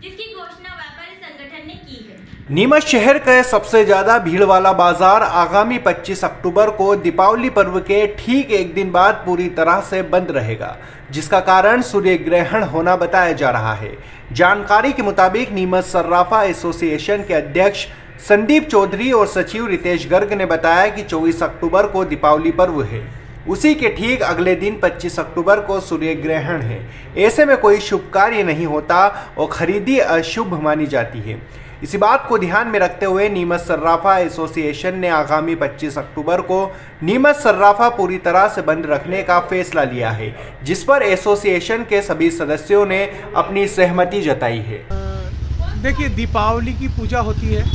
जिसकी घोषणा व्यापारी संगठन ने की है। नीमच शहर का सबसे ज्यादा भीड़ वाला बाजार आगामी 25 अक्टूबर को दीपावली पर्व के ठीक एक दिन बाद पूरी तरह से बंद रहेगा, जिसका कारण सूर्य ग्रहण होना बताया जा रहा है। जानकारी के मुताबिक नीमच सर्राफा एसोसिएशन के अध्यक्ष संदीप चौधरी और सचिव रितेश गर्ग ने बताया कि 24 अक्टूबर को दीपावली पर्व है, उसी के ठीक अगले दिन 25 अक्टूबर को सूर्य ग्रहण है। ऐसे में कोई शुभ कार्य नहीं होता और खरीदी अशुभ मानी जाती है। इसी बात को ध्यान में रखते हुए नीमच सर्राफा एसोसिएशन ने आगामी 25 अक्टूबर को नीमच सर्राफा पूरी तरह से बंद रखने का फैसला लिया है, जिस पर एसोसिएशन के सभी सदस्यों ने अपनी सहमति जताई है। देखिए, दीपावली की पूजा होती है,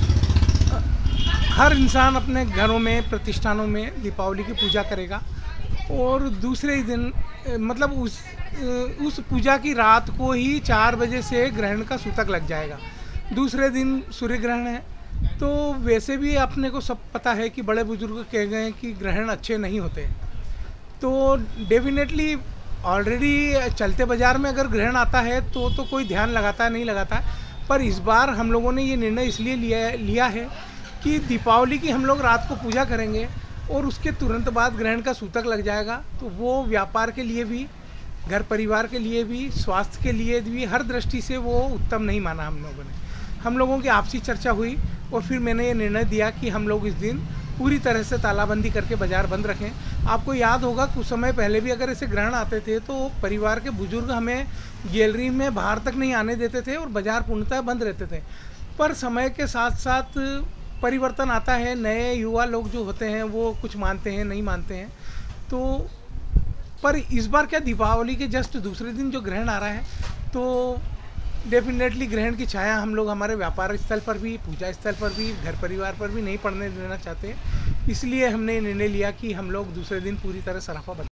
हर इंसान अपने घरों में प्रतिष्ठानों में दीपावली की पूजा करेगा और दूसरे ही दिन मतलब उस पूजा की रात को ही 4 बजे से ग्रहण का सूतक लग जाएगा। दूसरे दिन सूर्य ग्रहण है। तो वैसे भी अपने को सब पता है कि बड़े बुजुर्ग कह गए हैं कि ग्रहण अच्छे नहीं होते, तो डेफिनेटली ऑलरेडी चलते बाज़ार में अगर ग्रहण आता है तो कोई ध्यान लगाता नहीं लगाता। पर इस बार हम लोगों ने ये निर्णय इसलिए लिया है कि दीपावली की हम लोग रात को पूजा करेंगे और उसके तुरंत बाद ग्रहण का सूतक लग जाएगा, तो वो व्यापार के लिए भी, घर परिवार के लिए भी, स्वास्थ्य के लिए भी, हर दृष्टि से वो उत्तम नहीं माना हम लोगों ने। हम लोगों की आपसी चर्चा हुई और फिर मैंने ये निर्णय दिया कि हम लोग इस दिन पूरी तरह से तालाबंदी करके बाज़ार बंद रखें। आपको याद होगा कुछ समय पहले भी अगर ऐसे ग्रहण आते थे तो परिवार के बुजुर्ग हमें गैलरी में बाहर तक नहीं आने देते थे और बाज़ार पूर्णतः बंद रहते थे। पर समय के साथ साथ परिवर्तन आता है, नए युवा लोग जो होते हैं वो कुछ मानते हैं, नहीं मानते हैं। तो पर इस बार क्या, दीपावली के जस्ट दूसरे दिन जो ग्रहण आ रहा है, तो डेफिनेटली ग्रहण की छाया हम लोग हमारे व्यापार स्थल पर भी, पूजा स्थल पर भी, घर परिवार पर भी नहीं पड़ने देना चाहते। इसलिए हमने निर्णय लिया कि हम लोग दूसरे दिन पूरी तरह सराफा